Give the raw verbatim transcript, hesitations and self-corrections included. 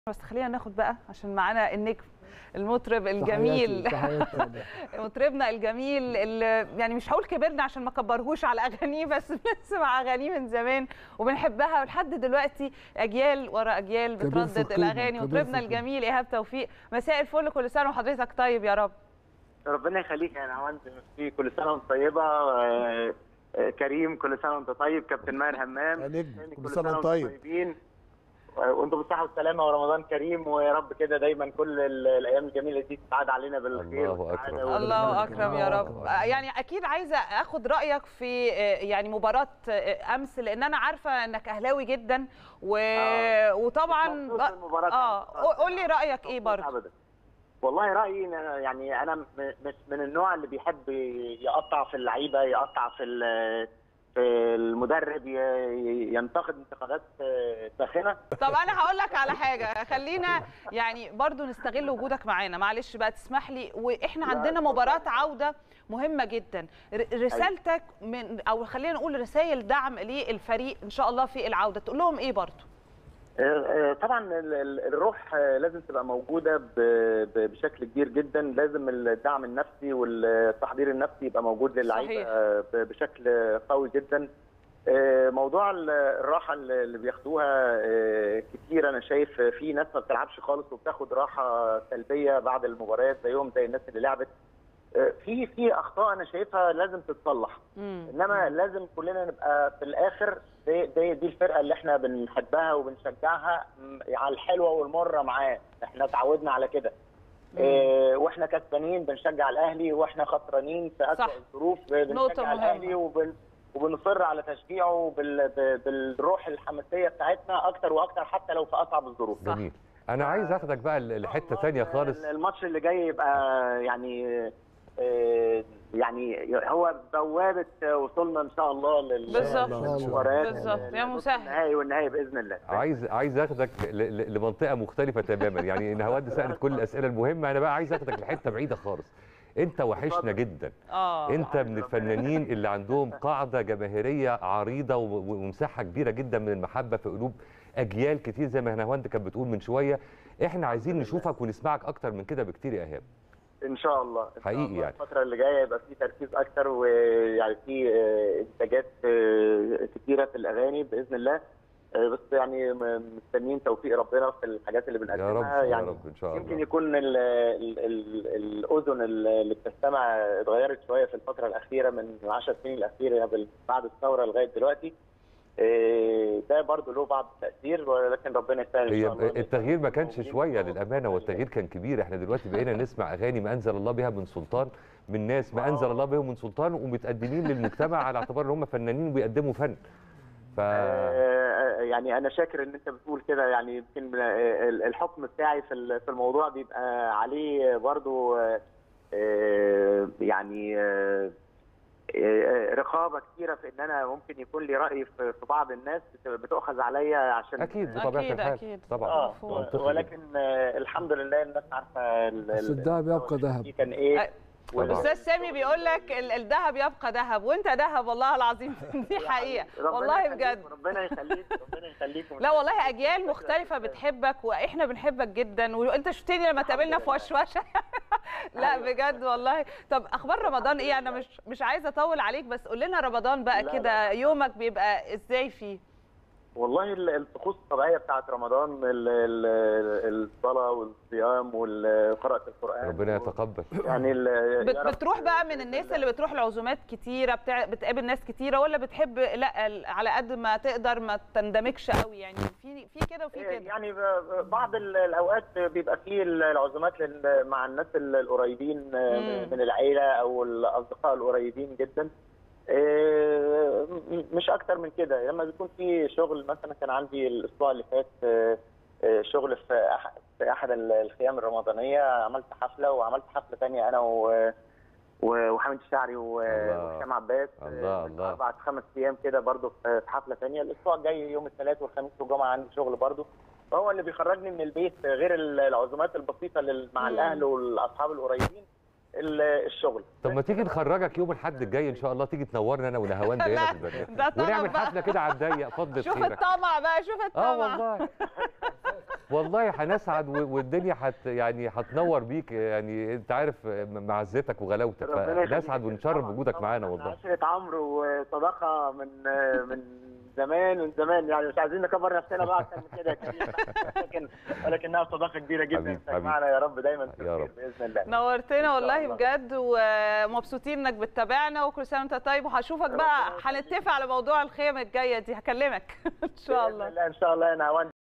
بس خلينا ناخد بقى عشان معانا النجم المطرب الجميل مطربنا الجميل اللي يعني مش هقول كبرنا عشان ما كبرهوش على اغانيه، بس بنسمع اغانيه من زمان وبنحبها ولحد دلوقتي اجيال ورا اجيال بتردد الاغاني. مطربنا الجميل ايهاب توفيق، مساء الفل، كل سنه وحضرتك طيب يا رب. ربنا يخليك يا نهاوند، كل سنه وانت طيبه. كريم كل سنه وانت طيب. كابتن ماهر همام يا نجم كل سنه وانت طيب. طيبين وانتم بالصحه والسلامه ورمضان كريم، ويا رب كده دايما كل الايام الجميله دي تسعد علينا بالخير. الله اكرم الله اكرم يا رب. يعني اكيد عايزه اخد رايك في يعني مباراه امس، لان انا عارفه انك اهلاوي جدا و... آه. وطبعا اه قول لي رايك ايه برضه. والله رايي يعني انا مش من النوع اللي بيحب يقطع في اللعيبه، يقطع في المدرب، ينتقد انتقادات ساخنه. طب انا هقول لك على حاجه، خلينا يعني برضو نستغل وجودك معانا، معلش بقى تسمح لي، واحنا عندنا مباراه عوده مهمه جدا. رسالتك من او خلينا نقول رسائل دعم للفريق ان شاء الله في العوده، تقول لهم ايه برضو؟ طبعا الروح لازم تبقى موجوده بشكل كبير جدا، لازم الدعم النفسي والتحضير النفسي يبقى موجود للعيبه بشكل قوي جدا. موضوع الراحه اللي بياخدوها كتير، انا شايف في ناس ما بتلعبش خالص وبتاخد راحه سلبيه بعد المباريات زيهم زي الناس اللي لعبت. في في اخطاء انا شايفها لازم تتصلح، انما لازم كلنا نبقى في الاخر دي, دي, دي الفرقه اللي احنا بنحبها وبنشجعها على الحلوه والمره معاه، احنا اتعودنا على كده. إيه واحنا كسبانين بنشجع الاهلي، واحنا خسرانين في اسوء الظروف بنشجع الاهلي وبن وبنصر على تشجيعه بال بالروح الحماسيه بتاعتنا اكتر واكتر حتى لو في اصعب الظروف. جميل. انا عايز اخدك بقى لحته ثانيه خالص. الماتش اللي جاي يبقى يعني يعني هو بوابه وصلنا ان شاء الله للمباريات بالظبط يا مسهل، النهائي والنهائي باذن الله. عايز عايز اخدك لمنطقه مختلفه تماما، يعني نهاوند سالت كل الاسئله المهمه، انا بقى عايز اخدك لحته بعيده خالص. انت وحشنا جدا. اه انت من الفنانين اللي عندهم قاعده جماهيريه عريضه ومساحه كبيره جدا من المحبه في قلوب اجيال كتير زي ما نهاوند كانت بتقول من شويه. احنا عايزين نشوفك ونسمعك اكتر من كده بكتير يا ايهاب. ان شاء الله حقيقي يعني الفتره اللي جايه يبقى في تركيز اكتر، ويعني في انتاجات كتيره في الاغاني باذن الله، بس يعني مستنيين توفيق ربنا في الحاجات اللي بنقدمها. يا رب يعني يا رب ان شاء الله. يمكن يكون ال ال ال الاذن اللي بتستمع اتغيرت شويه في الفتره الاخيره من العشر سنين الاخيره بعد الثوره لغايه دلوقتي، ده برضه له بعض التاثير، ولكن ربنا يسهل ان شاء الله. التغيير ما كانش شويه للامانه، والتغيير كان كبير. احنا دلوقتي بقينا نسمع اغاني ما انزل الله بها من سلطان، من ناس ما انزل الله بهم من سلطان، ومتقدمين للمجتمع على اعتبار ان هم فنانين وبيقدموا فن. ف يعني انا شاكر ان انت بتقول كده، يعني يمكن الحكم بتاعي في في الموضوع بيبقى عليه برضه يعني رقابه كتيره في ان انا ممكن يكون لي راي في بعض الناس بتؤخذ عليا عشان اكيد بطبيعه الحال اكيد طبعا. آه ولكن الحمد لله الناس عارفه الذهب يبقى ذهب كان ايه. الاستاذ سامي بيقول لك الذهب يبقى ذهب، وانت ذهب والله العظيم. دي حقيقه والله بجد. ربنا يخليك ربنا يخليك. لا والله اجيال مختلفه بتحبك واحنا بنحبك جدا، وانت شفتني لما تقابلنا في وشوشه. لا بجد والله. طب اخبار رمضان ايه؟ انا مش مش عايزه اطول عليك، بس قول لنا رمضان بقى كده يومك بيبقى ازاي فيه؟ والله الطقوس الطبيعيه بتاعت رمضان، الصلاه والصيام وقراءه القران، ربنا يتقبل. يعني بتروح بقى من الناس اللي بتروح العزومات كتيره، بتاع بتقابل ناس كتيره، ولا بتحب لا على قد ما تقدر ما تندمجش قوي؟ يعني في في كده وفي كده. يعني بعض الاوقات بيبقى في العزومات مع الناس القريبين من العيله او الاصدقاء القريبين جدا، مش اكتر من كده. لما بيكون في شغل، مثلا كان عندي الاسبوع اللي فات شغل في احد في احد الخيام الرمضانيه، عملت حفله، وعملت حفله ثانيه انا وحميد الشاعري وهشام عباس، الله الله اربع خمس ايام كده برضه في حفله ثانيه. الاسبوع الجاي يوم الثلاث والخميس والجمعه عندي شغل برضه، فهو اللي بيخرجني من البيت غير العزومات البسيطه مع الاهل والاصحاب القريبين الشغل. طب ما تيجي نخرجك يوم الاحد الجاي ان شاء الله، تيجي تنورنا انا ونهاوند هنا في البرنامج ونعمل حفله كده على الضيق. فضل خيرك. شوف الطمع بقى، شوف الطمع. اه والله. والله هنسعد والدنيا حت يعني هتنور بيك، يعني انت عارف معزتك وغلاوتك، فنسعد ونشرف وجودك معانا والله. عشرة عمرو وصداقه من من زمان من زمان، يعني مش عايزين نكبر نفسنا بقى اكتر من كده يا كريم، لكن ولكنها صداقه كبيره جدا تجمعنا يا رب دايما يا رب باذن الله. نورتنا والله بجد، ومبسوطين انك بتتابعنا، وكل سنه وانت طيب، وهشوفك بقى هنتفق على موضوع الخيم الجايه دي، هكلمك ان شاء الله. ان شاء الله يا نهاوند.